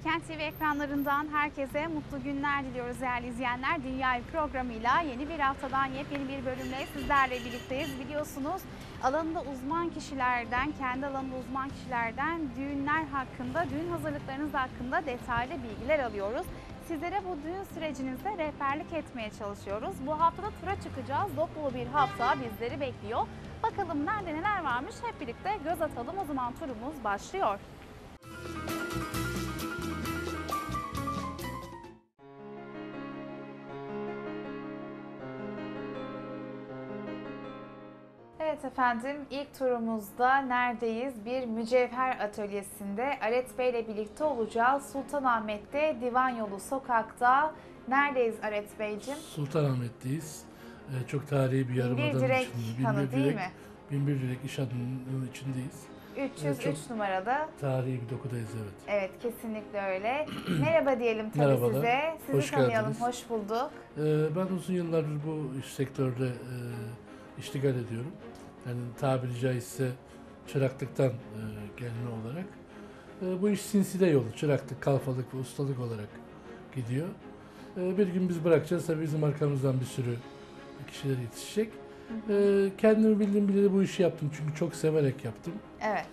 Bilkent TV ekranlarından herkese mutlu günler diliyoruz değerli izleyenler. Dünya programıyla yeni bir haftadan yepyeni bir bölümle sizlerle birlikteyiz. Biliyorsunuz alanında uzman kişilerden, kendi alanında uzman kişilerden düğünler hakkında, düğün hazırlıklarınız hakkında detaylı bilgiler alıyoruz. Sizlere bu düğün sürecinizde rehberlik etmeye çalışıyoruz. Bu haftada tura çıkacağız. Dop dolu bir hafta bizleri bekliyor. Bakalım nerede neler varmış, hep birlikte göz atalım. O zaman turumuz başlıyor. Evet efendim, ilk turumuzda neredeyiz? Bir mücevher atölyesinde Aret Bey ile birlikte olacağız. Sultanahmet'te Divan Yolu Sokak'ta. Neredeyiz Aret Beyciğim? Sultanahmet'teyiz. Çok tarihi bir yarımadanın Direk içinde. Hanı değil mi? Binbir Direk İş Hanı'nın içindeyiz. 303 numarada. Tarihi bir dokudayız, evet. Evet, kesinlikle öyle. Merhaba diyelim tabii Merhabalar. size. Sizi Hoş tanıyalım, geldiniz. hoş bulduk. Ben uzun yıllardır bu sektörde iştigal ediyorum. Yani tabiri caizse çıraklıktan gelme olarak. Bu iş sinside yolu, çıraklık, kalfalık ve ustalık olarak gidiyor. Bir gün biz bırakacağız, tabii bizim arkamızdan bir sürü kişiler yetişecek. Kendimi bildiğim bileli bu işi yaptım çünkü çok severek yaptım. Evet.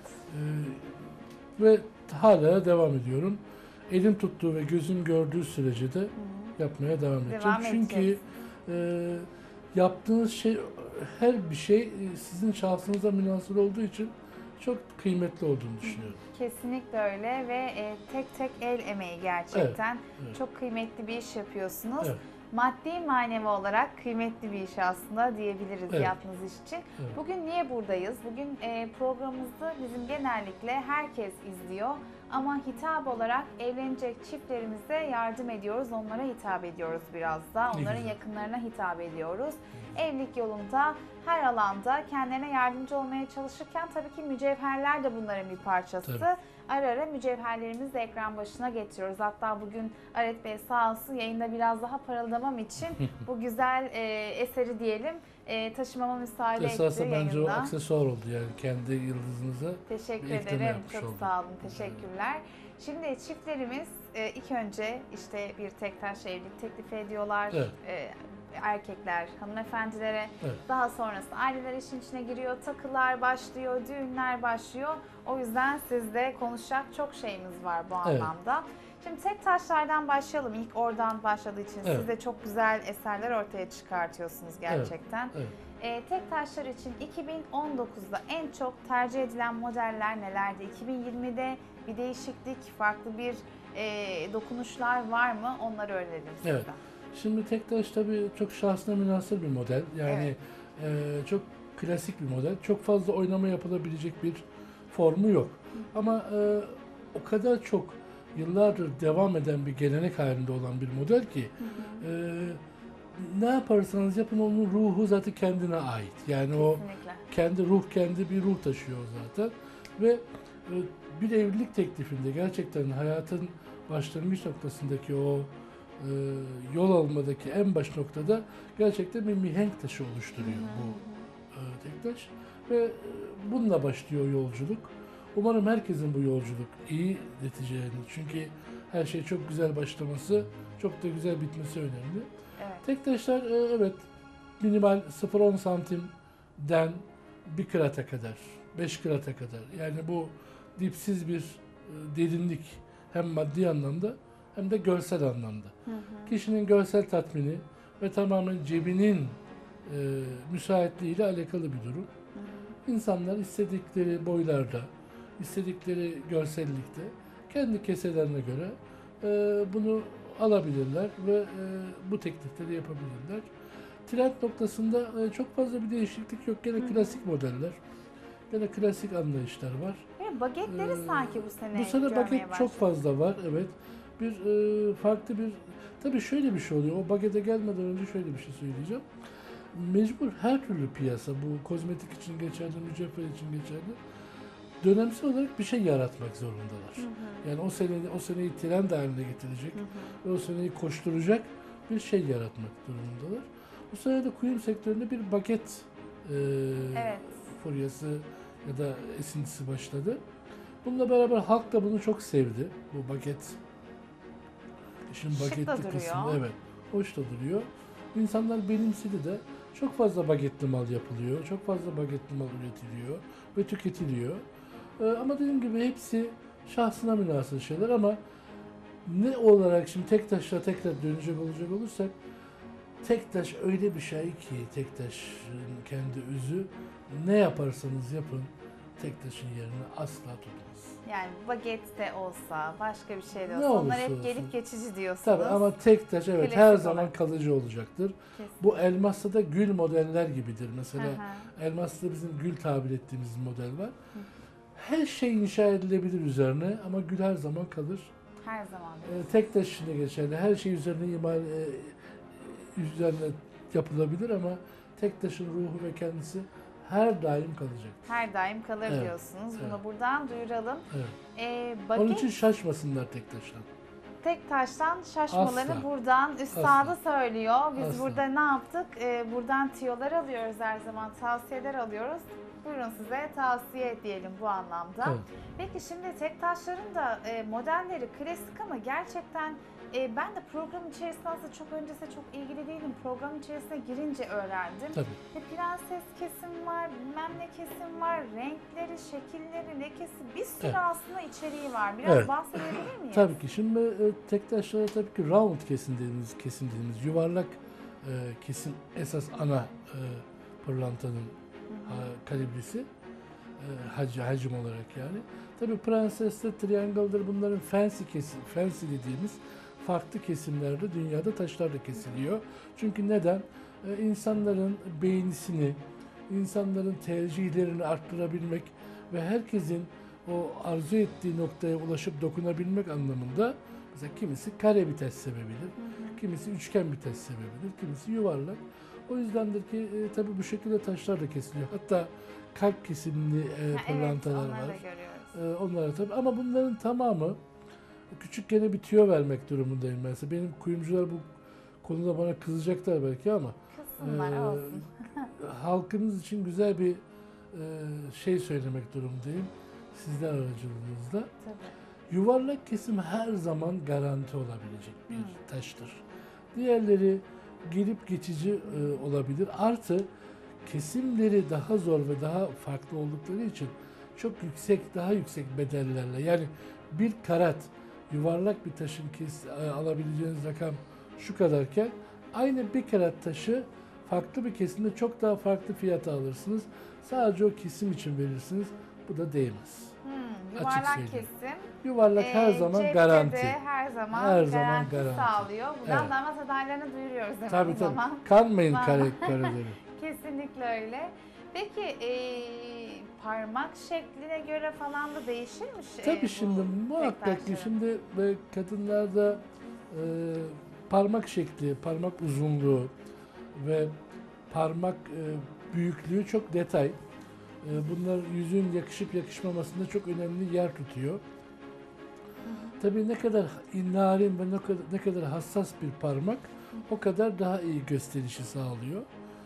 Ve hala devam ediyorum. Elim tuttuğu ve gözüm gördüğü sürece de yapmaya devam edeceğim. Çünkü yaptığınız şey, her bir şey sizin şahsınıza münhasır olduğu için çok kıymetli olduğunu düşünüyorum. Kesinlikle öyle ve tek tek el emeği gerçekten. Evet. Çok kıymetli bir iş yapıyorsunuz. Evet. Maddi manevi olarak kıymetli bir iş aslında diyebiliriz, Evet. yaptığınız iş için. Evet. Bugün niye buradayız? Bugün programımızı bizim genellikle herkes izliyor. Ama hitap olarak evlenecek çiftlerimize yardım ediyoruz. Onlara hitap ediyoruz biraz da. Onların güzel. yakınlarına hitap ediyoruz. Evlilik yolunda her alanda kendilerine yardımcı olmaya çalışırken tabii ki mücevherler de bunların bir parçası. Tabii. Ara ara mücevherlerimizi de ekran başına getiriyoruz. Hatta bugün Aret Bey sağ olsun yayında biraz daha paralamam için bu güzel eseri diyelim taşımama müsaade etti Esasında yayında. bence o aksesuar oldu, yani kendi yıldızınıza Teşekkür bir ekleme ederim. yapmış Çok oldum. sağ olun. Teşekkürler. Şimdi çiftlerimiz ilk önce işte bir tek taş evlilik teklif ediyorlar. Evet. Erkekler hanımefendilere. Evet. Daha sonrasında aileler işin içine giriyor. Takılar başlıyor, düğünler başlıyor. O yüzden sizde konuşacak çok şeyimiz var bu Evet. anlamda. Şimdi tek taşlardan başlayalım. İlk oradan başladığı için Evet. siz de çok güzel eserler ortaya çıkartıyorsunuz gerçekten. Evet. Tek taşlar için 2019'da en çok tercih edilen modeller nelerdi? 2020'de bir değişiklik, farklı bir dokunuşlar var mı? Onları öğrenelim sizden. Evet. Şimdi tek taş tabii çok şahsına münhasır bir model. Yani çok klasik bir model. Çok fazla oynama yapılabilecek bir formu yok. Ama o kadar çok yıllardır devam eden bir gelenek halinde olan bir model ki ne yaparsanız yapın onun ruhu zaten kendine ait. Yani Kesinlikle. o kendi bir ruh taşıyor zaten. Ve bir evlilik teklifinde gerçekten hayatın başlangıç noktasındaki o yol almadaki en baş noktada gerçekten bir mihenk taşı oluşturuyor bu tek taş. Ve bununla başlıyor yolculuk. Umarım herkesin bu yolculuk iyi neticelerini. Çünkü her şey çok güzel başlaması, çok da güzel bitmesi önemli. Evet. Tek taşlar evet minimal 0-10 santimden 1 kırata kadar, 5 kırata kadar. Yani bu dipsiz bir derinlik hem maddi anlamda hem de görsel anlamda. Kişinin görsel tatmini ve tamamen cebinin müsaitliğiyle alakalı bir durum. İnsanlar istedikleri boylarda, istedikleri görsellikte kendi keselerine göre bunu alabilirler ve bu teklifleri yapabilirler. Trend noktasında çok fazla bir değişiklik yok. Gene klasik modeller, gene klasik anlayışlar var. Bagetleri sanki bu sene Bu sene görmeye baget başladık. çok fazla var, evet. Bir farklı bir, tabii şöyle bir şey oluyor. O bagete gelmeden önce şöyle bir şey söyleyeceğim. Mecbur her türlü piyasa, bu kozmetik için geçerli, mücevher için geçerli, dönemsel olarak bir şey yaratmak zorundalar. Yani o seneyi trend haline getirecek ve o seneyi koşturacak bir şey yaratmak durumundalar. Bu sene de kuyum sektöründe bir baget Evet. furyası ya da esintisi başladı. Bununla beraber halk da bunu çok sevdi, bu baget İşin Şık da bagetli duruyor. kısmı evet. Hoş da duruyor. İnsanlar benimsedi de çok fazla bagetli mal yapılıyor. Çok fazla bagetli mal üretiliyor ve tüketiliyor. Ama dediğim gibi hepsi şahsına münhasır şeyler ama ne olarak şimdi tek taşla tekrar dönecek olacak olursak tek taş öyle bir şey ki tek taşın kendi özü ne yaparsanız yapın tek taşın yerini asla tutmaz. Yani baget de olsa, başka bir şey de Ne olsa onlar olursa hep olsun. gelip geçici diyorsunuz. Tabii ama tek taş evet Klasik her zaman olarak. kalıcı olacaktır. Kesin. Bu elmasta da gül modeller gibidir. Mesela Hı hı. elmasta bizim gül tabir ettiğimiz model var. Her şey inşa edilebilir üzerine ama gül her zaman kalır. Her zaman. Tek taş için de geçerli. Her şey üzerine yapılabilir ama tek taşın ruhu ve kendisi her daim kalacak. Her daim kalır Evet, diyorsunuz. Bunu evet. buradan duyuralım. Evet. Baget Onun için şaşmasınlar tek taştan. tek taştan şaşmalarını Asla. buradan üstadı Asla. söylüyor. Biz Asla. burada ne yaptık? Buradan tiyolar alıyoruz her zaman, tavsiyeler alıyoruz. Buyurun size tavsiye diyelim bu anlamda. Evet. Peki şimdi tek taşların da modelleri klasik ama gerçekten ben de program içerisinde aslında çok öncesinde çok ilgili değilim. Program içerisine girince öğrendim. Tabii. Prenses kesim var, bilmem ne kesim var, renkleri, şekilleri, lekesi bir sürü Evet. aslında içeriği var. Biraz Evet. bahsedebilir miyiz? Tabii ki. Şimdi tek taşlara tabii ki round kesim dediğimiz yuvarlak kesim esas ana pırlantanın kalibresi hacim olarak yani. Tabii prensesler, triangle'dır bunların fancy dediğimiz farklı kesimlerde dünyada taşlar da kesiliyor. Çünkü neden? İnsanların beğenisini, insanların tercihlerini arttırabilmek ve herkesin o arzu ettiği noktaya ulaşıp dokunabilmek anlamında mesela kimisi kare bir taş sevebilir, kimisi üçgen bir taş sevebilir, kimisi yuvarlak. O yüzdendir ki tabii bu şekilde taşlar da kesiliyor. Hatta kalp kesimli pırlantalar evet, onları da var. görüyoruz. Onlara tabii ama bunların tamamı küçük gene bir tüyo vermek durumundayım ben size. Benim kuyumcular bu konuda bana kızacaklar belki ama Kısımlar olsun. halkımız için güzel bir şey söylemek durumundayım sizler aracılığınızla. Tabii. Yuvarlak kesim her zaman garanti olabilecek bir taştır. Diğerleri gelip geçici olabilir. Artı kesimleri daha zor ve daha farklı oldukları için çok daha yüksek bedellerle yani bir karat yuvarlak bir taşın alabileceğiniz rakam şu kadarken aynı bir karat taşı farklı bir kesimde çok daha farklı fiyata alırsınız. Sadece o kesim için verirsiniz. Bu da değmez. Yuvarlak söyleyeyim. kesim. Yuvarlak her zaman cepte garanti. de her zaman Her zaman garanti garanti. sağlıyor. Buradan Evet. damat adaylarına duyuruyoruz hemen Tabii o tabii. zaman. Kanmayın Tamam. kareleri. Kesinlikle öyle. Peki parmak şekline göre falan da değişirmiş. Tabii şimdi muhakkak ki şimdi kadınlarda parmak şekli, parmak uzunluğu ve parmak büyüklüğü çok detay. Bunlar yüzüğün yakışıp yakışmamasında çok önemli yer tutuyor. Tabii ne kadar narin ve ne kadar hassas bir parmak o kadar daha iyi gösterişi sağlıyor.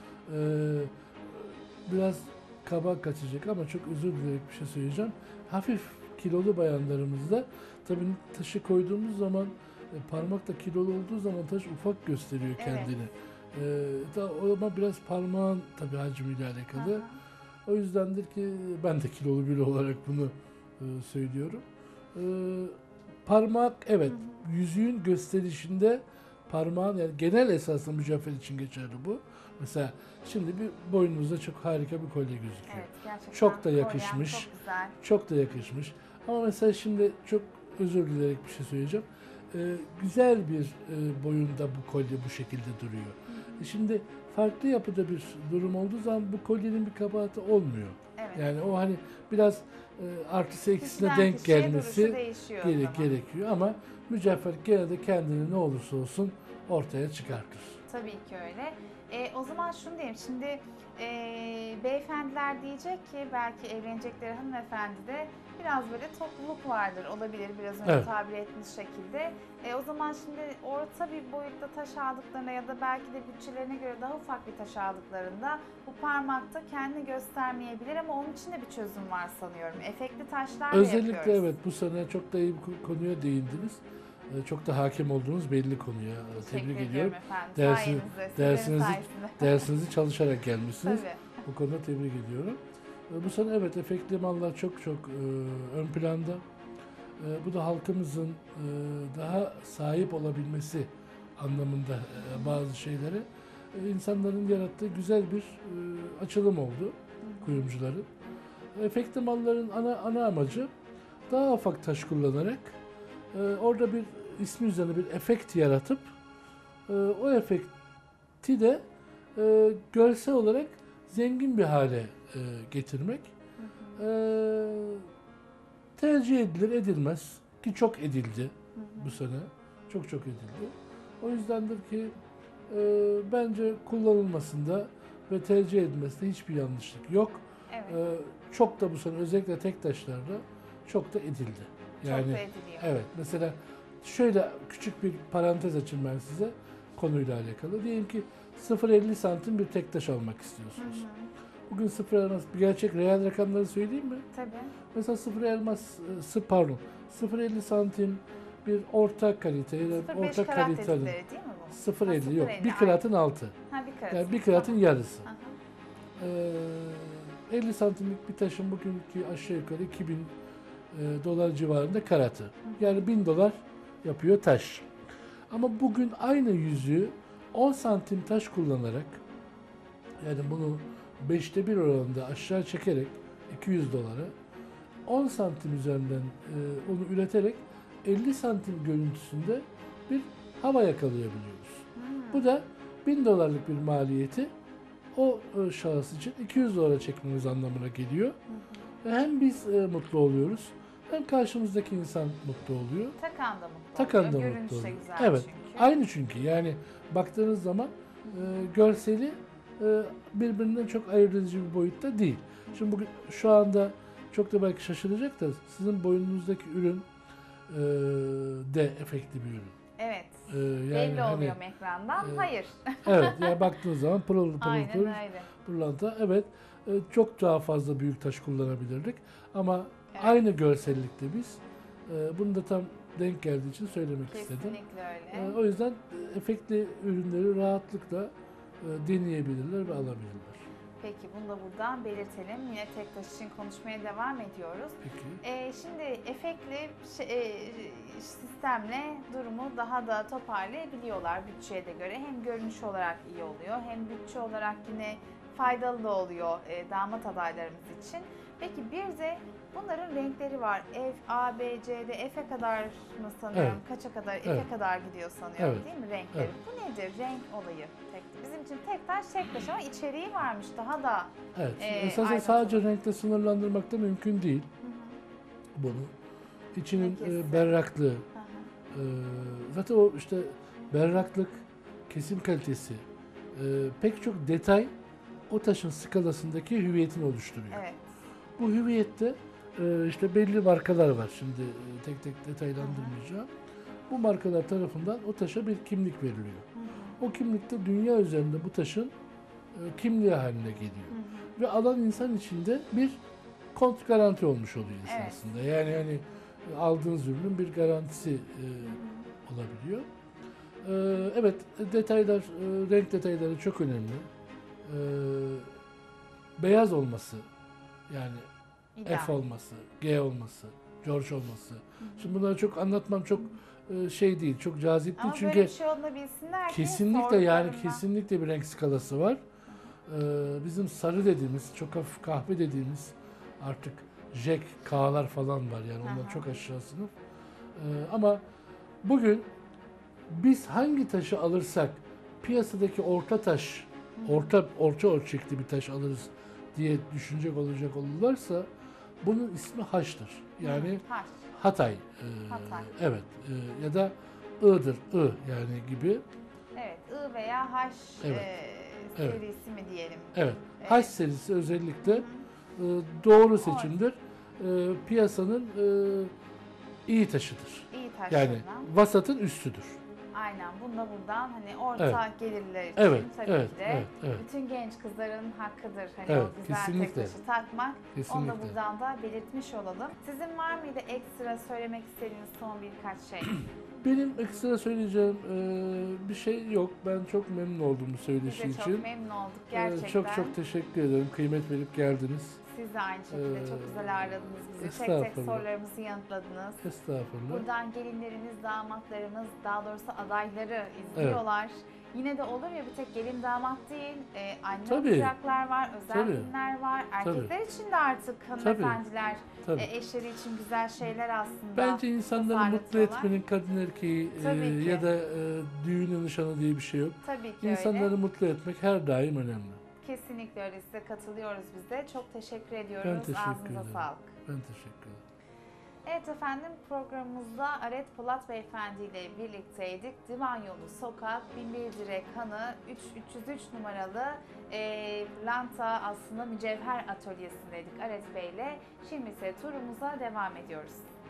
Biraz kaba kaçacak ama çok özür dileyerek bir şey söyleyeceğim. Hafif kilolu bayanlarımızda tabii taşı koyduğumuz zaman parmak da kilolu olduğu zaman taş ufak gösteriyor kendini. Ama biraz parmağın tabii hacmiyle alakalı. O yüzdendir ki ben de kilolu biri olarak bunu söylüyorum. Parmak evet yüzüğün gösterişinde parmağın yani genel esasında mücevher için geçerli bu. Mesela şimdi bir boynunuzda çok harika bir kolye gözüküyor. Evet, gerçekten Çok da kolyem yakışmış. Çok güzel. Çok da yakışmış. Ama mesela şimdi çok özür dileyerek bir şey söyleyeceğim. Güzel bir boyunda bu kolye bu şekilde duruyor. Şimdi farklı yapıda bir durum olduğu zaman bu kolyenin bir kabahati olmuyor. Evet. Yani o hani biraz artısı eksisine Kişiden denk kişiye gelmesi duruşu değişiyor o zaman. gerekiyor ama mücevher gene de kendini ne olursa olsun ortaya çıkartır. Tabii ki öyle. O zaman şunu diyeyim. Şimdi beyefendiler diyecek ki belki evlenecekleri hanımefendi de biraz böyle topluluk vardır. Olabilir biraz önce Evet. tabir etmiş şekilde. O zaman şimdi orta bir boyutta taş aldıklarında ya da belki de bütçelerine göre daha ufak bir taş aldıklarında bu parmakta kendini göstermeyebilir ama onun için de bir çözüm var sanıyorum. Efektli taşlar da Özellikle yapıyoruz. evet bu sene çok da iyi bir konuya değindiniz. çok da hakim olduğunuz belli konuya. Tebrik ediyorum. Efendim. Dersi- Sayenizde, sizlerin dersinizi- sayesinde. Dersinizi çalışarak gelmişsiniz. Tabii. Bu konuda tebrik ediyorum. Bu sene evet efektli mallar çok ön planda. Bu da halkımızın daha sahip olabilmesi anlamında bazı şeylere insanların yarattığı güzel bir açılım oldu kuyumcuların. Efektli malların ana amacı daha ufak taş kullanarak orada bir ismi üzerine bir efekt yaratıp o efekti de görsel olarak zengin bir hale getirmek. Tercih edilir, edilmez ki çok edildi bu sene. Çok edildi. O yüzdendir ki bence kullanılmasında ve tercih edilmesinde hiçbir yanlışlık yok. Evet. Çok da bu sene özellikle tek taşlarda çok da edildi. Yani Çok da ediliyor. evet, mesela şöyle küçük bir parantez açayım ben size konuyla alakalı. Diyelim ki 0,50 santim bir tek taş almak istiyorsunuz. Bugün 0 elmas, bir gerçek reel rakamları söyleyeyim mi? Tabii. Mesela 0,50 santim bir orta kalite ya da 0,5 orta karat kaliteli. dedikleri değil mi bu? 0,50 yok. 0,50, Bir kıratın altı. Ha, bir karat. Yani bir kıratın yarısı. Aha. 50 santimlik bir taşın bugünkü aşağı yukarı 2000 dolar civarında karatı. Yani 1000 dolar yapıyor taş. Ama bugün aynı yüzüğü 10 santim taş kullanarak, yani bunu 5'te 1 oranında aşağı çekerek 200 dolara 10 santim üzerinden onu üreterek 50 santim görüntüsünde bir hava yakalayabiliyoruz. Bu da 1000 dolarlık bir maliyeti o şahıs için 200 dolara çekmemiz anlamına geliyor. Ve hem biz mutlu oluyoruz, hem karşımızdaki insan mutlu oluyor. Takan da mutlu Takan da oluyor. mutlu Görünüş de oluyor. güzel Evet, çünkü. aynı çünkü. Yani baktığınız zaman görseli birbirinden çok ayırt edici bir boyutta değil. Şimdi bugün şu anda çok da belki şaşıracak da sizin boynunuzdaki ürün de efektli bir ürün. Evet. Yani Belli hani, oluyor ekrandan. Hayır. evet, yani baktığınız zaman pırıl Aynen pırıl öyle. pırlanta. Evet, çok daha fazla büyük taş kullanabilirdik. Ama Evet. aynı görsellikte biz bunu da tam denk geldiği için söylemek istedim. Kesinlikle öyle. O yüzden efektli ürünleri rahatlıkla deneyebilirler ve alabilirler. Peki bunu da buradan belirtelim. Yine tek taş için konuşmaya devam ediyoruz. Peki. Şimdi efektli sistemle durumu daha da toparlayabiliyorlar bütçeye de göre. Hem görünüş olarak iyi oluyor, hem bütçe olarak yine faydalı da oluyor damat adaylarımız için. Peki bir de bunların renkleri var. F, A, B, C'de F'e kadar mı sanıyorum? Evet. Kaça kadar? F'e Evet. kadar gidiyor sanıyorum, Evet. değil mi renkleri? Evet. Bu nedir? Renk olayı. Bizim için tek taş ama içeriği varmış daha da. Evet. Esasen ayrıntılı. sadece renkle sınırlandırmak da mümkün değil bunu. İçinin Lekesi. berraklığı, Hı hı. zaten o işte berraklık, kesim kalitesi, pek çok detay o taşın skalasındaki hüviyetini oluşturuyor. Evet. Bu hüviyette işte belli markalar var. Şimdi tek tek detaylandırmayacağım. Bu markalar tarafından o taşa bir kimlik veriliyor. O kimlikte dünya üzerinde bu taşın kimliği haline geliyor. Ve alan insan için de bir kont garanti olmuş oluyor Evet. aslında. Yani hani aldığınız ürünün bir garantisi olabiliyor. Evet, detaylar, renk detayları çok önemli. Beyaz olması, yani İdeal. F olması, G olması, George olması. Şimdi bunları çok anlatmam çok şey değil, çok cazip değil Ama çünkü böyle bir şey olduğunu bilsinler ki kesinlikle yani sorduklarında- kesinlikle bir renk skalası var. Bizim sarı dediğimiz, çok hafif kahve dediğimiz artık Jack, K'lar falan var yani onlar Aha. çok aşağı sınıf. Ama bugün biz hangi taşı alırsak piyasadaki orta taş, orta ölçekli bir taş alırız diye düşünecek olacak olurlarsa bunun ismi Haç'tır. Yani Haş. Hatay. Hatay. Evet. Ya da I'dır. I yani gibi. Evet, I veya H Evet. Evet. serisi mi diyelim? Evet. Evet. Haç serisi özellikle doğru seçimdir. Piyasanın iyi taşıdır. İyi Yani taşlarından. vasatın üstüdür. Aynen. Bunda buradan hani orta Evet. gelirler için Evet, tabii evet, ki de evet, evet. bütün genç kızların hakkıdır. Hani Evet, o güzel kesinlikle. tek taşı takmak. Onu da Kesinlikle. buradan da belirtmiş olalım. Sizin var mıydı ekstra söylemek istediğiniz son birkaç şey? Benim ekstra söyleyeceğim bir şey yok. Ben çok memnun oldum bu Biz söyleşi de için. çok memnun olduk gerçekten. Çok çok teşekkür ederim. Kıymet verip geldiniz. Siz de aynı şekilde çok güzel ağırladınız bizi. Tek tek Estağfurullah. sorularımızı yanıtladınız. Estağfurullah. Buradan gelinlerimiz, damatlarımız, daha doğrusu adayları izliyorlar. Yine de olur ya, bir tek gelin damat değil, anne Tabii. olacaklar var, özel Tabii. günler var. Erkekler için de artık hanımefendiler, Tabii. eşleri için güzel şeyler aslında. Bence insanları mutlu tasarlatıyorlar. etmenin kadın erkeği Tabii ki. ya da düğünü nişanı diye bir şey yok. Tabii ki İnsanları öyle. mutlu etmek her daim önemli. Kesinlikle öyle, size katılıyoruz biz de. Çok teşekkür ediyoruz. Ben teşekkür Ağzınıza ederim. sağlık. Ben teşekkür ederim. Evet efendim, programımızda Aret Polat Beyefendi ile birlikteydik. Divan Yolu Sokak 1001 Direk Hanı 303 numaralı Pırlanta aslında mücevher atölyesindeydik Aret Bey ile. Şimdi ise turumuza devam ediyoruz.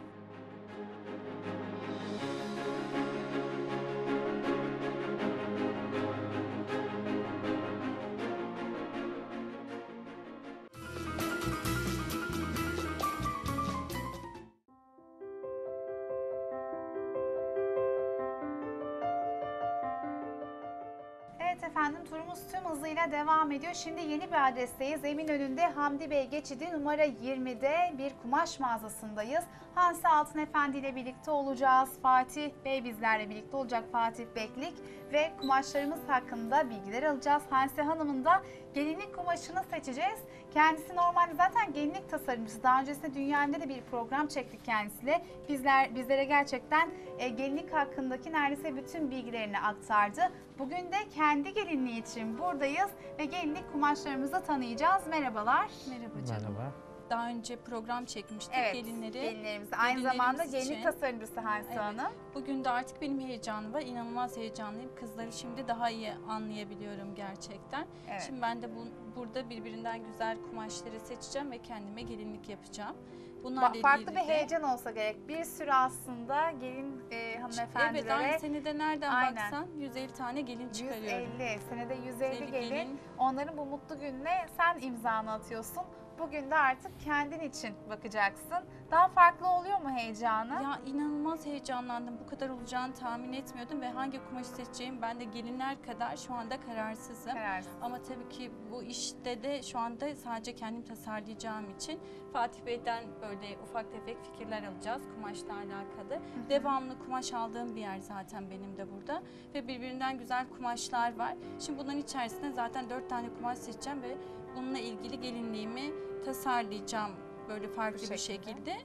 Evet efendim, turumuz tüm hızıyla devam ediyor. Şimdi yeni bir adresteyiz. Eminönü'nde Hamdi Bey geçidi numara 20'de bir kumaş mağazasındayız. Hanse Altın Efendi ile birlikte olacağız. Fatih Bey bizlerle birlikte olacak, Fatih Beklik, ve kumaşlarımız hakkında bilgiler alacağız. Hanse Hanım'ın da gelinlik kumaşını seçeceğiz. Kendisi normalde zaten gelinlik tasarımcısı. Daha öncesinde Dünya Evinde de bir program çektik kendisiyle. Bizlere gerçekten gelinlik hakkındaki neredeyse bütün bilgilerini aktardı. Bugün de kendi gelinliği için buradayız ve gelinlik kumaşlarımızı tanıyacağız. Merhabalar. Merhaba canım. Merhaba. Daha önce program çekmiştik Evet, gelinlerimiz Aynı zamanda için. gelinlik tasarımcısı Hanse Evet. Hanım. Bugün de artık benim heyecanım var. İnanılmaz heyecanlıyım. Kızları şimdi daha iyi anlayabiliyorum gerçekten. Evet. Şimdi ben de burada birbirinden güzel kumaşları seçeceğim ve kendime gelinlik yapacağım. Bunlarla Farklı ilgili bir de- heyecan olsa gerek. Bir sürü aslında gelin hanımefendilere. Evet, aynı senede nereden Aynen. baksan 150 tane gelin çıkarıyorum. 150, senede 150 150 gelin. Onların bu mutlu gününe sen imzanı atıyorsun. Bugün de artık kendin için bakacaksın. Daha farklı oluyor mu heyecanı? Ya inanılmaz heyecanlandım. Bu kadar olacağını tahmin etmiyordum ve hangi kumaşı seçeceğim ben de gelinler kadar şu anda kararsızım. Kararsız. Ama tabii ki bu işte de şu anda sadece kendim tasarlayacağım için Fatih Bey'den böyle ufak tefek fikirler alacağız kumaşla alakalı. Devamlı kumaş aldığım bir yer zaten benim de burada ve birbirinden güzel kumaşlar var. Şimdi bunların içerisinde zaten 4 tane kumaş seçeceğim ve bununla ilgili gelinliğimi tasarlayacağım böyle farklı bir şekilde.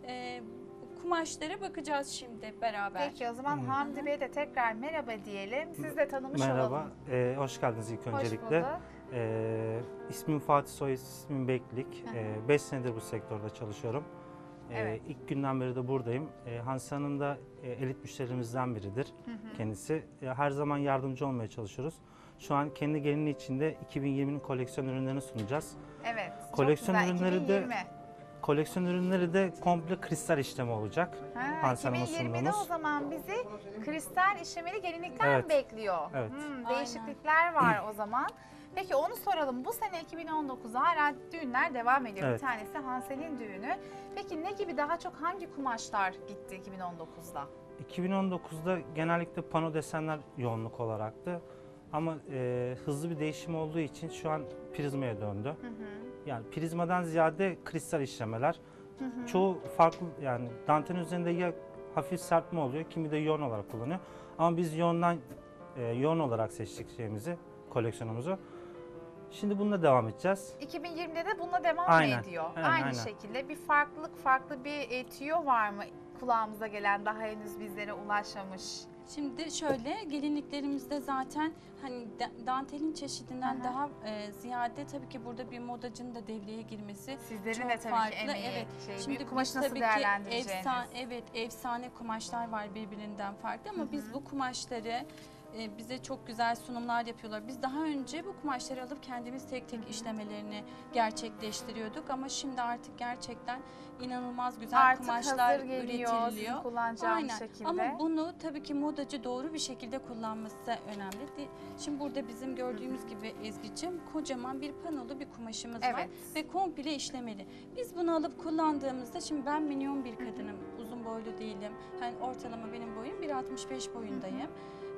Kumaşlara bakacağız şimdi beraber. Peki o zaman Hamdi Bey'e de tekrar merhaba diyelim. Siz de tanımış Merhaba, olalım. hoş geldiniz ilk Hoş öncelikle. bulduk. İsmim Fatih Soy, ismim Beklik. 5 senedir bu sektörde çalışıyorum. Evet. İlk günden beri de buradayım. Hanse Hanım da elit müşterimizden biridir kendisi. Her zaman yardımcı olmaya çalışıyoruz. Şu an kendi gelinliği içinde 2020'nin koleksiyon ürünlerini sunacağız. Evet. Koleksiyon çok güzel. ürünleri de 2020. Koleksiyon ürünleri de komple kristal işlemi olacak. Hanse Hanım'a 2020'de sunduğumuz. o zaman bizi kristal işlemeli gelinlikler Evet. mi bekliyor? Evet. Değişiklikler var o zaman. Peki onu soralım. Bu sene 2019'da hala düğünler devam ediyor. Evet. Bir tanesi Hansel'in düğünü. Peki ne gibi, daha çok hangi kumaşlar gitti 2019'da? 2019'da genellikle pano desenler yoğunluk olaraktı. Ama hızlı bir değişim olduğu için şu an prizmaya döndü. Yani prizmadan ziyade kristal işlemeler. Çoğu farklı, yani dantelin üzerinde ya hafif serpme oluyor, kimi de yoğun olarak kullanıyor. Ama biz yoğun olarak seçtik şeyimizi, koleksiyonumuzu. Şimdi bununla devam edeceğiz. 2020'de de bununla devam Aynen, ediyor. aynen, Aynı aynen. şekilde bir farklı bir tüyo var mı kulağımıza gelen, daha henüz bizlere ulaşmamış? Şimdi şöyle, gelinliklerimizde zaten hani dantelin çeşidinden daha ziyade tabii ki burada bir modacının da devreye girmesi Sizlerin çok de tabii farklı. ki emeği, Evet. bir Şimdi kumaşı biz nasıl tabii ki değerlendireceğiniz. efsane kumaşlar var birbirinden farklı ama biz bu kumaşları bize çok güzel sunumlar yapıyorlar. Biz daha önce bu kumaşları alıp kendimiz tek tek işlemelerini gerçekleştiriyorduk ama şimdi artık gerçekten inanılmaz güzel Artık kumaşlar hazır geliyor, sizin üretiliyor. kullanacağınız Aynen. şekilde. Ama bunu tabii ki modacı doğru bir şekilde kullanması da önemli. Şimdi burada bizim gördüğümüz gibi Ezgi'cim kocaman bir panolu bir kumaşımız var Evet. ve komple işlemeli. Biz bunu alıp kullandığımızda, şimdi ben minyon bir kadınım, uzun boylu değilim. Yani ortalama benim boyum 1,65 boyundayım.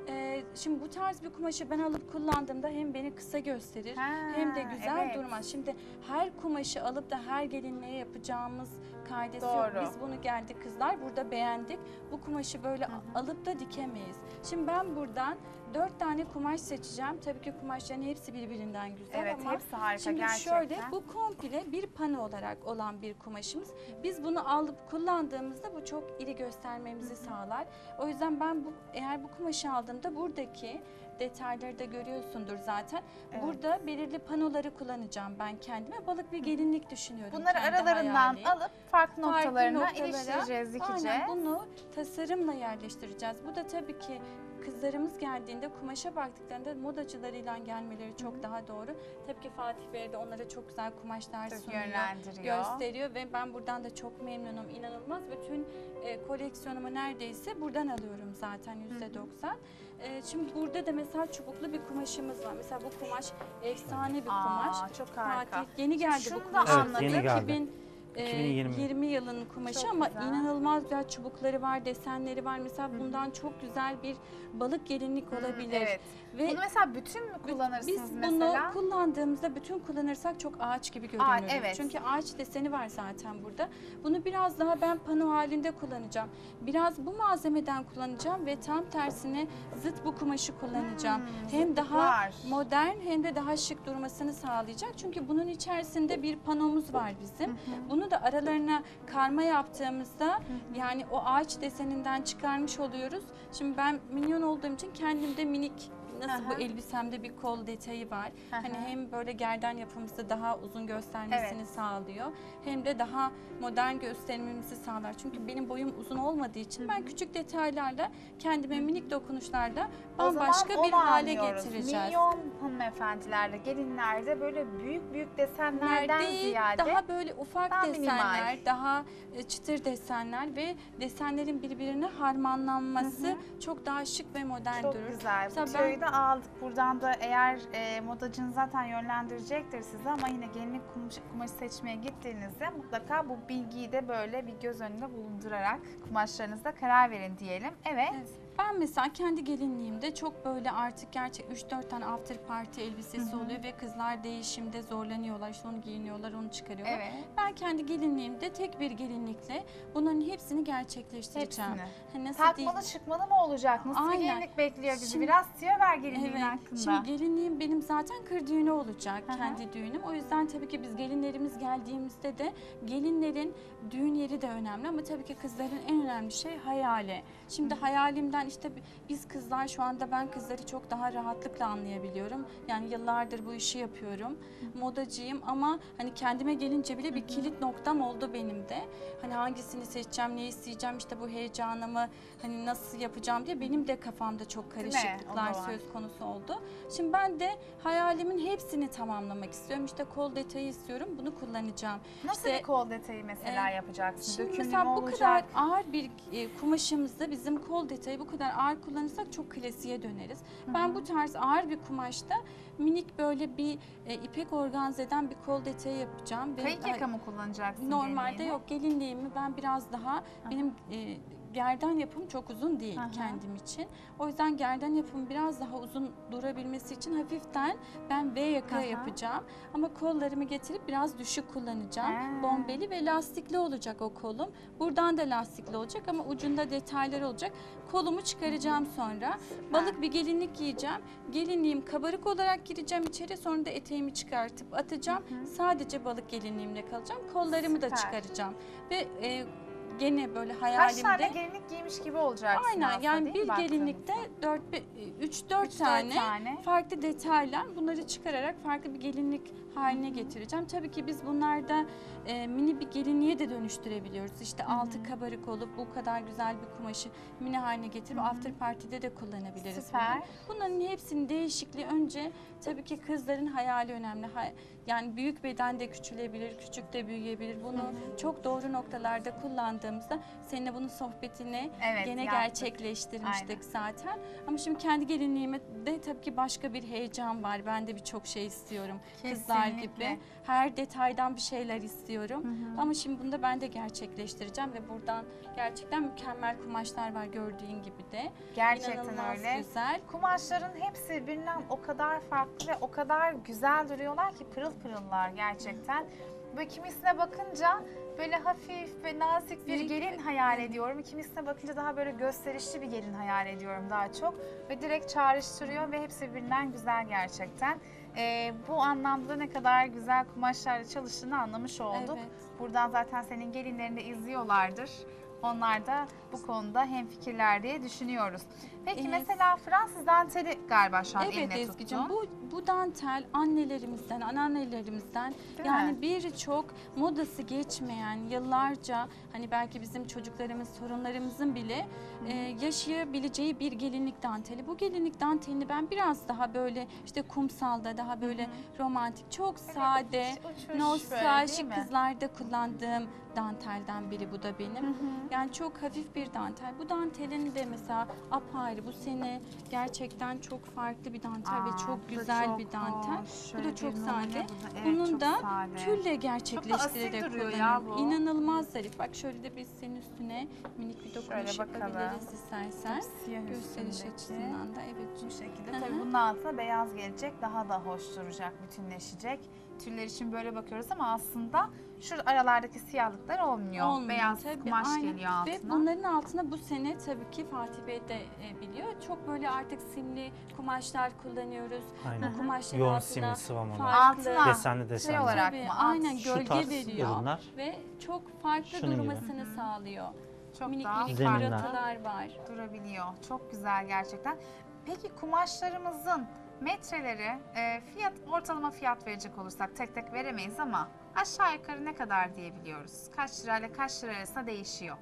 Şimdi bu tarz bir kumaşı ben alıp kullandığımda hem beni kısa gösterir Ha, hem de güzel evet. durmaz. Şimdi her kumaşı alıp da her gelinliğe yapacağımız kaidesi yok. Doğru. Biz bunu geldik kızlar burada beğendik. Bu kumaşı böyle alıp da dikemeyiz. Şimdi ben buradan 4 tane kumaş seçeceğim. Tabii ki kumaşların hepsi birbirinden güzel Evet, ama hepsi harika şimdi gerçekten. şöyle, bu komple bir pano olarak olan bir kumaşımız. Biz bunu alıp kullandığımızda bu çok iri göstermemizi sağlar. O yüzden ben eğer bu kumaşı aldığımda buradaki detayları da görüyorsundur zaten. Evet. Burada belirli panoları kullanacağım ben kendime. Balık bir gelinlik düşünüyorum. Bunları kendi aralarından hayalim. alıp farklı noktalarına noktalara, iliştireceğiz, dikeceğiz. Aynen, bunu tasarımla yerleştireceğiz. Bu da tabii ki kızlarımız geldiğinde kumaşa baktıklarında modacılarıyla gelmeleri çok daha doğru. Tabii ki Fatih Bey de onlara çok güzel kumaşlar Çok sunuyor, yönlendiriyor. gösteriyor ve ben buradan da çok memnunum. İnanılmaz. Bütün koleksiyonumu neredeyse buradan alıyorum zaten %90. Şimdi burada da mesela çubuklu bir kumaşımız var. Mesela bu kumaş efsane bir kumaş. Çok harika. Fatih yeni geldi Şunu bu da kumaş. anladım. Evet, yeni geldi. 2020 2020 yılının kumaşı Çok ama güzel. inanılmaz güzel çubukları var, desenleri var. Mesela bundan çok güzel bir balık gelinlik olabilir. Evet. Ve Bunu mesela bütün mü kullanırsınız biz mesela? bunu kullandığımızda bütün kullanırsak çok ağaç gibi görünüyoruz. evet. Çünkü ağaç deseni var zaten burada. Bunu biraz daha ben pano halinde kullanacağım. Biraz bu malzemeden kullanacağım ve tam tersine zıt bu kumaşı kullanacağım. Hem daha zıtlar. modern hem de daha şık durmasını sağlayacak. Çünkü bunun içerisinde bir panomuz var bizim. Bunu da aralarına karma yaptığımızda yani o ağaç deseninden çıkarmış oluyoruz. Şimdi ben minyon olduğum için kendimde minik nasıl bu elbisemde bir kol detayı var. Hani hem böyle gerdan yapımızda daha uzun göstermesini sağlıyor. Hem de daha modern göstermemizi sağlar. Çünkü benim boyum uzun olmadığı için ben küçük detaylarla kendime minik dokunuşlarla bambaşka bir hale getireceğiz. Milyon hanımefendilerde, gelinlerde böyle büyük büyük desenlerden Değil, ziyade daha böyle ufak daha desenler, minimal. daha çıtır desenler ve desenlerin birbirine harmanlanması çok daha şık ve modern çok durur. güzel. Bu Mesela tüyoyu da aldık. Buradan da eğer modacınız zaten yönlendirecektir sizi ama yine gelinlik kumaşı seçmeye gittiğinizde mutlaka bu bilgiyi de böyle bir göz önünde bulundurarak kumaşlarınızda karar verin diyelim. Evet. Ben mesela kendi gelinliğimde çok böyle artık gerçek 3-4 tane after party elbisesi oluyor ve kızlar değişimde zorlanıyorlar. İşte onu giyiniyorlar, onu çıkarıyorlar. Evet. Ben kendi gelinliğimde tek bir gelinlikle bunların hepsini gerçekleştireceğim. Hepsini. Hani nasıl Takmalı değil? çıkmalı mı olacak? Nasıl bir Aynen. gelinlik bekliyor bizi? Şimdi- Biraz tüyo ver gelinliğin Evet. hakkında. Şimdi gelinliğim benim zaten kır düğünü olacak. Hı hı. Kendi düğünüm. O yüzden tabii ki biz gelinlerimiz geldiğimizde de gelinlerin düğün yeri de önemli ama tabii ki kızların en önemli şey hayali. Şimdi hayalimden işte biz kızlar şu anda ben kızları çok daha rahatlıkla anlayabiliyorum. Yani yıllardır bu işi yapıyorum. Modacıyım ama hani kendime gelince bile bir kilit noktam oldu benim de. Hani hangisini seçeceğim, ne isteyeceğim, işte bu heyecanımı hani nasıl yapacağım diye benim de kafamda çok mi? O da karışıklıklar var. söz konusu oldu. Şimdi ben de hayalimin hepsini tamamlamak istiyorum. İşte kol detayı istiyorum. Bunu kullanacağım. Nasıl İşte, bir kol detayı mesela yapacaksın? Şimdi Dökümlü mesela mü bu olacak? kadar ağır bir kumaşımızda bizim kol detayı bu kadar ağır kullanırsak çok klasiğe döneriz. Ben bu tarz ağır bir kumaşta minik böyle bir ipek organzeden bir kol detayı yapacağım. Kayık Daha- yaka mı kullanacaksın Normalde gelinliğini? yok, gelinliğimi ben biraz daha benim gerdan yapım çok uzun değil kendim için. O yüzden gerdan yapım biraz daha uzun durabilmesi için hafiften ben V yaka yapacağım. Ama kollarımı getirip biraz düşük kullanacağım. Bombeli ve lastikli olacak o kolum. Buradan da lastikli olacak ama ucunda detaylar olacak. Kolumu çıkaracağım sonra. Balık bir gelinlik giyeceğim. Gelinliğim kabarık olarak gireceğim içeri, sonra da eteğimi çıkartıp atacağım. Sadece balık gelinliğimle kalacağım. Kollarımı da Süper. çıkaracağım. Ve gene böyle Kaç hayalimde. tane gelinlik giymiş gibi olacaksın Aynen aslında, yani değil bir mi baktığımızda? gelinlikte 3-4 3-4 tane farklı detaylar, bunları çıkararak farklı bir gelinlik haline getireceğim. Tabii ki biz bunlarda mini bir gelinliğe de dönüştürebiliyoruz. İşte altı kabarık olup bu kadar güzel bir kumaşı mini haline getirip after party'de de kullanabiliriz. Süper. bunu. Bunların hepsinin değişikliği önce tabii ki kızların hayali önemli. Yani büyük beden de küçülebilir, küçük de büyüyebilir. Bunu çok doğru noktalarda kullandığımızda seninle bunun sohbetini Evet, gene yaptık. gerçekleştirmiştik zaten. Ama şimdi kendi gelinliğime de tabii ki başka bir heyecan var. Ben de birçok şey istiyorum. Kızlar Kesinlikle. gibi. Her detaydan bir şeyler istiyorum. Ama şimdi bunu da ben de gerçekleştireceğim ve buradan gerçekten mükemmel kumaşlar var gördüğün gibi de. Gerçekten İnanılmaz öyle. güzel. Kumaşların hepsi birbirinden o kadar farklı ve o kadar güzel duruyorlar ki pırıl pırıllar gerçekten. Böyle kimisine bakınca böyle hafif ve nazik bir gelin hayal ediyorum. Kimisine bakınca daha böyle gösterişli bir gelin hayal ediyorum daha çok. Ve direkt çağrıştırıyor ve hepsi birbirinden güzel gerçekten. Bu anlamda ne kadar güzel kumaşlarla çalıştığını anlamış olduk. Evet. Buradan zaten senin gelinlerini de izliyorlardır. Onlar da bu konuda hemfikirler diye düşünüyoruz. Peki Evet. mesela Fransız danteli galiba şu an Evet eline Ezgi'cim, tuttun. bu dantel annelerimizden, anneannelerimizden Değil yani mi? birçok modası geçmeyen yıllarca hani belki bizim çocuklarımız, torunlarımızın bile yaşayabileceği bir gelinlik danteli. Bu gelinlik dantelini ben biraz daha böyle işte kumsalda daha böyle romantik, çok sade, uçuş böyle, nostaljik değil mi? kızlarda kullandığım dantelden biri bu da benim. Yani çok hafif bir dantel. Bu dantelin de mesela apayrı bu sene gerçekten çok farklı bir dantel ve Aa, çok bu da güzel çok bir dantel. hoş. Bu Şöyle da çok bir numune sade. bu da. Evet, Bunun çok da sade. tülle gerçekleştirerek Çok da asil duruyor ya kullanıyorum. bu. İnanılmaz zarif. Bak şöyle de biz senin üstüne minik bir dokunuş Şöyle bakalım. yapabiliriz istersen. Siyah Gösteriş üstündeki. açısından da evet. Bu şekilde. Hı hı. Tabii bunun altına beyaz gelecek. Daha da hoş duracak, bütünleşecek. Tüller için böyle bakıyoruz ama aslında şu aralardaki siyahlıklar olmuyor. Olmuyor, Beyaz tabii, kumaş aynen. geliyor altına. Ve bunların altına bu sene tabii ki Fatih Bey de biliyor. Çok böyle artık simli kumaşlar kullanıyoruz. Aynen. Bu kumaşların Yoğun altına simli sıvamalı. Altına Desenli desenli. şey olarak Tabii, mı? aynen Alt- Şu gölge tarz veriyor ürünler ve çok farklı şunun gibi. durmasını sağlıyor. çok Minik daha minik Zeminler. pırıltılar var. durabiliyor. Çok güzel gerçekten. Peki kumaşlarımızın metreleri ortalama fiyat verecek olursak tek tek veremeyiz ama aşağı yukarı ne kadar diyebiliyoruz? Kaç lirayla kaç lira arasında değişiyor?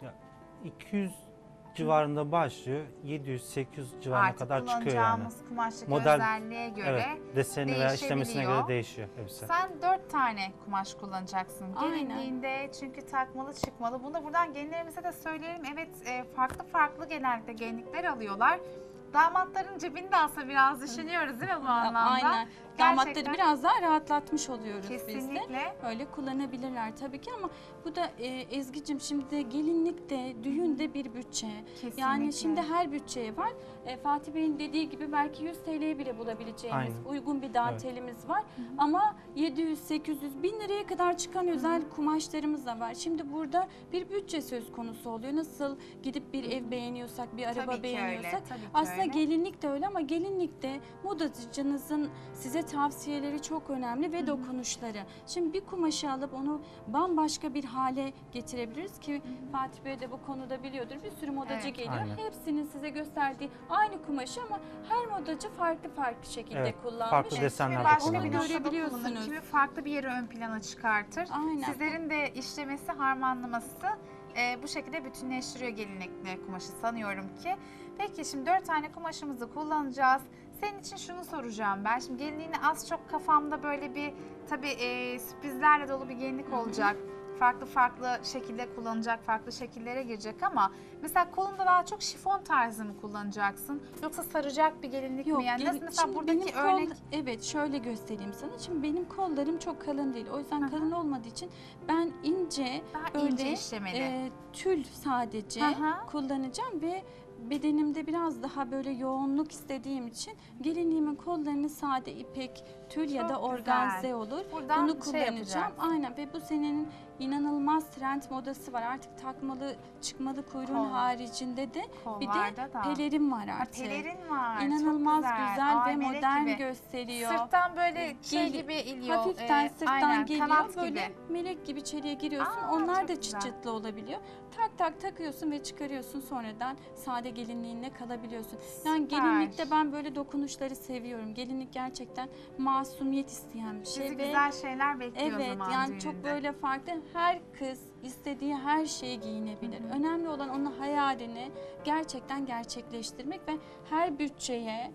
200 civarında başlıyor. 700-800 civarına Artık kadar çıkıyor yani. kullanacağımız kumaştaki Model- özelliğe göre. Evet, desenine veya işlemesine değişebiliyor. göre değişiyor hepsi. Sen 4 tane kumaş kullanacaksın Aynen. gelinliğinde çünkü takmalı çıkmalı. Bunu da buradan gelinlerimize de söyleyelim. Evet farklı farklı genellikle gelinlikler alıyorlar. Damatların cebini de alsa biraz düşünüyoruz değil mi bu anlamda? Aynen. Damatları Gerçekten. biraz daha rahatlatmış oluyoruz biz de. Kesinlikle. Öyle kullanabilirler tabii ki ama bu da Ezgi'cim şimdi gelinlikte, düğünde bir bütçe. Kesinlikle. Yani şimdi her bütçeye var. Fatih Bey'in dediği gibi belki 100 TL'ye bile bulabileceğimiz Aynen. uygun bir dantelimiz var. Ama 700, 800, 1000 liraya kadar çıkan özel kumaşlarımız da var. Şimdi burada bir bütçe söz konusu oluyor. Nasıl gidip bir ev beğeniyorsak, bir araba Tabii ki beğeniyorsak. öyle, tabii ki Aslında öyle. gelinlik de öyle ama gelinlikte modacınızın size tavsiyeleri çok önemli ve dokunuşları. Şimdi bir kumaşı alıp onu bambaşka bir hale getirebiliriz ki Fatih Bey de bu konuda biliyordur. Bir sürü modacı Evet. geliyor. Aynen. Hepsinin size gösterdiği aynı kumaşı ama her modacı farklı farklı şekilde Evet, kullanmış. farklı Kimi desenler başka Onu bir kullanılmış. noktada görebiliyorsunuz. kullanır, kimi farklı bir yere ön plana çıkartır. Aynen. Sizlerin de işlemesi, harmanlaması bu şekilde bütünleştiriyor gelinlikle kumaşı sanıyorum ki. Peki şimdi 4 tane kumaşımızı kullanacağız. Senin için şunu soracağım ben. Şimdi gelinliğini az çok kafamda böyle bir tabii sürprizlerle dolu bir gelinlik olacak. Farklı farklı şekilde kullanacak, farklı şekillere girecek ama mesela kolunda daha çok şifon tarzı mı kullanacaksın? Yoksa saracak bir gelinlik mi? Yani nasıl mesela şimdi buradaki benim örnek... evet şöyle göstereyim sana. Şimdi benim kollarım çok kalın değil. O yüzden kalın olmadığı için ben ince Daha böyle ince işlemeli. tül sadece Hı hı. kullanacağım ve bedenimde biraz daha böyle yoğunluk istediğim için gelinliğimin kollarını sade ipek, tül ya Çok da güzel. organze olur. Buradan Bunu şey kullanacağım. yapacaksın. Aynen ve bu senenin inanılmaz trend modası var. Artık takmalı, çıkmalı kuyruğun Kol. haricinde de bir de Kollarda da. pelerin var Ha, artık. pelerin var. İnanılmaz Çok güzel Ay, ve melek modern gibi. gösteriyor. Sırttan böyle şey Gel- gibi iliyor. Hafiften sırttan aynen, geliyor. kanat Böyle gibi. melek gibi içeriye giriyorsun. Aa, Onlar çok da güzel. çıt çıtlı olabiliyor. Tak tak takıyorsun ve çıkarıyorsun. Sonradan sade gelinliğinle kalabiliyorsun. Yani Süper. gelinlikte ben böyle dokunuşları seviyorum. Gelinlik gerçekten masumiyet isteyen bir şey Bizi ve güzel şeyler bekliyor o evet, zaman yani düğününde. çok böyle farklı. Her kız istediği her şeyi giyinebilir. Önemli olan onun hayalini gerçekten gerçekleştirmek ve her bütçeye,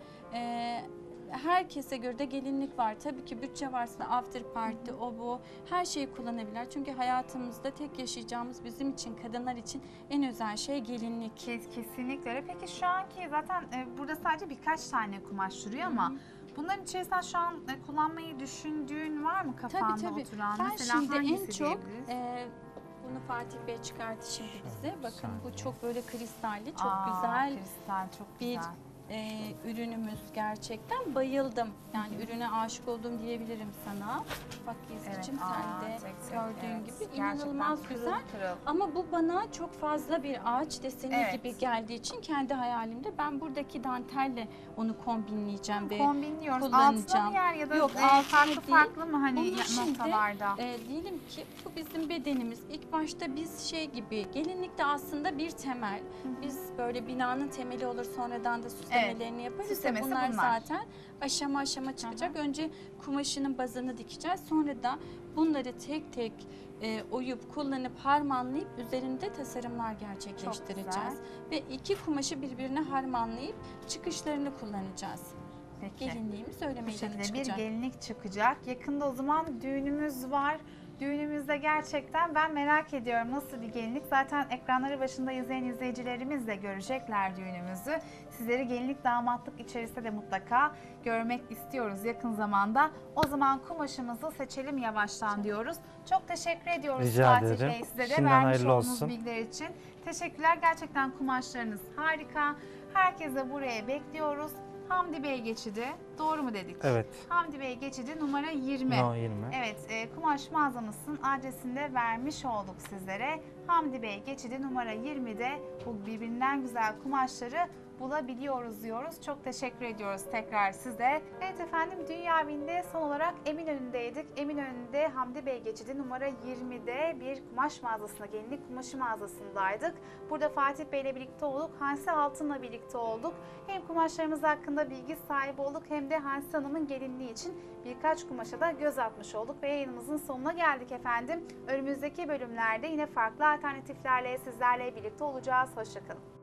herkese göre de gelinlik var. Tabii ki bütçe varsa da after party, o bu, her şeyi kullanabilirler. Çünkü hayatımızda tek yaşayacağımız, bizim için, kadınlar için en özel şey gelinlik. Kesinlikle öyle. Peki şu anki zaten burada sadece birkaç tane kumaş duruyor ama bunların içerisinden şu an kullanmayı düşündüğün var mı kafanda Tabii. oturan? Ben Mesela şimdi hangisi en çok diyebiliriz? bunu Fatih Bey çıkarttı şimdi bize. Bakın saniye. bu çok böyle kristalli, çok Aa, güzel kristal çok bir güzel. ürünümüz, gerçekten bayıldım. Yani ürüne aşık oldum diyebilirim sana. Bak Yazıcığım, sen de gördüğün gibi inanılmaz Gerçekten güzel. pırıl. Ama bu bana çok fazla bir ağaç deseni Evet. gibi geldiği için kendi hayalimde ben buradaki dantelle onu kombinleyeceğim ve Kombinliyoruz. kullanacağım. Altına mı yer ya da Yok, altına farklı değil. farklı mı hani Bunu şimdi, noktalarda? Diyelim ki bu bizim bedenimiz. İlk başta biz şey gibi, gelinlikte aslında bir temel. Biz böyle binanın temeli olur, sonradan da süslemelerini yaparız. Süslemesi Bunlar bunlar. zaten aşama aşama çıkacak. Önce kumaşının bazını dikeceğiz. Sonra da bunları tek tek oyup, kullanıp, harmanlayıp üzerinde tasarımlar gerçekleştireceğiz. Ve iki kumaşı birbirine harmanlayıp çıkışlarını kullanacağız. Peki. Gelinliğimiz öyle Bu meydana şekilde bir çıkacak. gelinlik çıkacak. Yakında o zaman düğünümüz var. Düğünümüzde gerçekten ben merak ediyorum nasıl bir gelinlik. Zaten ekranları başında izleyen izleyicilerimiz de görecekler düğünümüzü. Sizleri gelinlik damatlık içerisinde de mutlaka görmek istiyoruz yakın zamanda. O zaman kumaşımızı seçelim yavaştan diyoruz. Çok teşekkür ediyoruz Rica Fatih ederim. Bey size de Şimdiden vermiş hayırlı olduğunuz olsun. bilgiler için. Teşekkürler. Gerçekten kumaşlarınız harika. Herkese buraya bekliyoruz. Hamdi Bey geçidi. Doğru mu dedik? Evet. Hamdi Bey geçidi numara 20. No 20. Evet, kumaş mağazamızın adresini de vermiş olduk sizlere. Hamdi Bey geçidi numara 20'de bu birbirinden güzel kumaşları bulabiliyoruz diyoruz. Çok teşekkür ediyoruz tekrar size. Evet efendim, Dünya Evi'nde son olarak Eminönü'ndeydik. Eminönü'nde Hamdi Bey geçidi numara 20'de bir kumaş mağazasında, gelinlik kumaşı mağazasındaydık. Burada Fatih Bey ile birlikte olduk. Hansi Altın'la birlikte olduk. Hem kumaşlarımız hakkında bilgi sahibi olduk hem de Hansi Hanım'ın gelinliği için birkaç kumaşa da göz atmış olduk ve yayınımızın sonuna geldik efendim. Önümüzdeki bölümlerde yine farklı alternatiflerle sizlerle birlikte olacağız. Hoşça kalın.